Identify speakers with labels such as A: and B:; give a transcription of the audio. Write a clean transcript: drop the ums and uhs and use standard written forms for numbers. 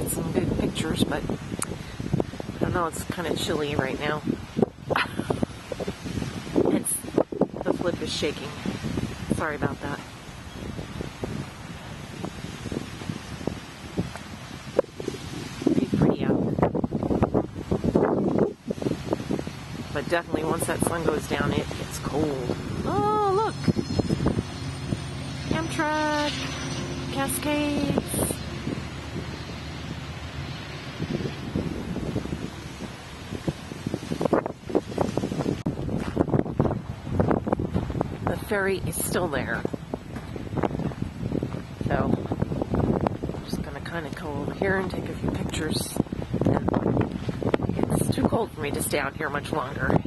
A: get some good pictures, but I don't know, it's kind of chilly right now. The flip is shaking. Sorry about that. Pretty pretty out. But definitely once that sun goes down, it gets cold. Oh, look! Amtrak! Cascades! The ferry is still there. So, I'm just gonna kind of go over here and take a few pictures. And it's too cold for me to stay out here much longer.